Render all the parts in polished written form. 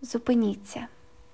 Зупиніться.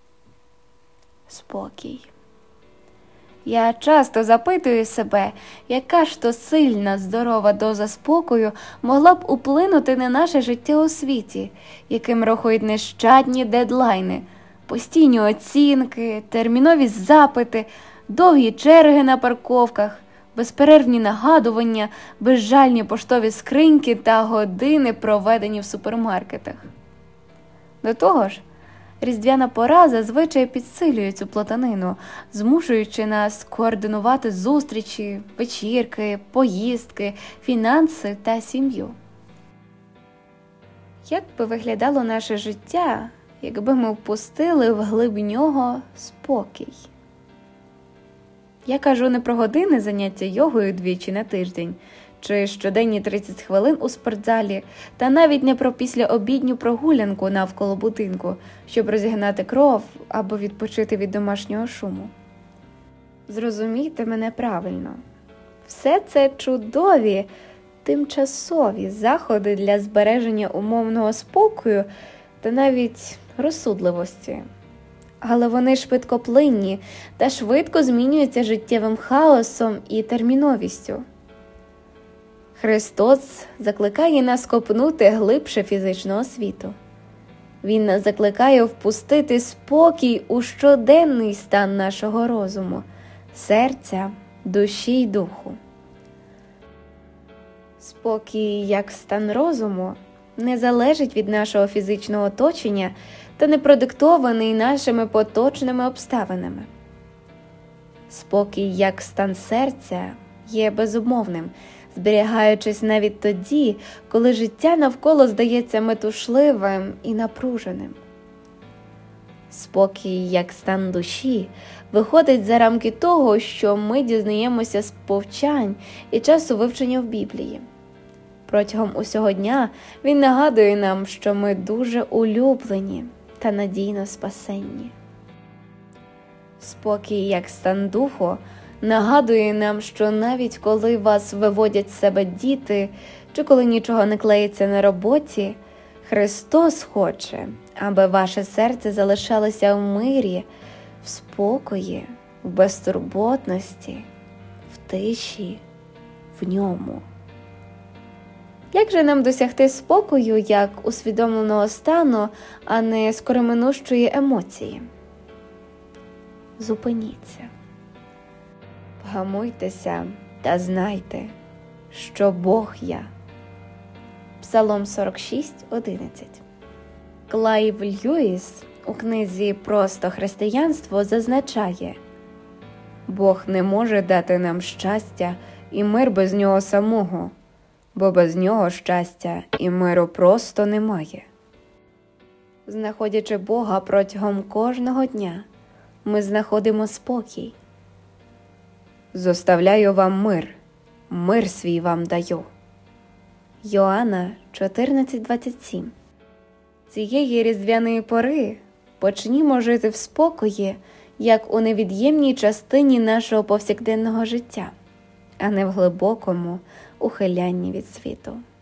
Спокій. Я часто запитую себе, яка ж то сильна, здорова доза спокою могла б уплинути на наше життя у світі, яким рухають нещадні дедлайни, постійні оцінки, термінові запити, довгі черги на парковках, безперервні нагадування, безжальні поштові скриньки та години, проведені в супермаркетах. До того ж, різдвяна пора зазвичай підсилює цю плутанину, змушуючи нас координувати зустрічі, вечірки, поїздки, фінанси та сім'ю. Як би виглядало наше життя, якби ми впустили вглиб нього спокій? Я кажу не про години заняття йогою двічі на тиждень, чи щоденні 30 хвилин у спортзалі, та навіть не про післяобідню прогулянку навколо будинку, щоб розігнати кров або відпочити від домашнього шуму. Зрозумійте мене правильно. Все це чудові, тимчасові заходи для збереження умовного спокою та навіть розсудливості. Але вони швидкоплинні та швидко змінюються життєвим хаосом і терміновістю. Христос закликає нас копнути глибше фізичного світу. Він нас закликає впустити спокій у щоденний стан нашого розуму, серця, душі й духу. Спокій, як стан розуму, не залежить від нашого фізичного оточення та не продиктований нашими поточними обставинами. Спокій, як стан серця, є безумовним, зберігаючись навіть тоді, коли життя навколо здається метушливим і напруженим. Спокій, як стан душі, виходить за рамки того, що ми дізнаємося з повчань і часу вивчення в Біблії. Протягом усього дня він нагадує нам, що ми дуже улюблені та надійно спасенні. Спокій, як стан духу, нагадує нам, що навіть коли вас виводять з себе діти, чи коли нічого не клеїться на роботі, Христос хоче, аби ваше серце залишалося в мирі, в спокої, в безтурботності, в тиші, в ньому. Як же нам досягти спокою як усвідомленого стану, а не скороминущої емоції? Зупиніться. Вгамуйтеся та знайте, що Бог я. Псалом 46:11. Клайв Льюіс у книзі «Просто християнство» зазначає: Бог не може дати нам щастя і мир без нього самого, бо без нього щастя і миру просто немає. Знаходячи Бога протягом кожного дня, ми знаходимо спокій. «Зоставляю вам мир, мир свій вам даю». Йоанна 14:27. Цієї різдвяної пори почнімо жити в спокої, як у невід'ємній частині нашого повсякденного життя, а не в глибокому ухилянні від світу.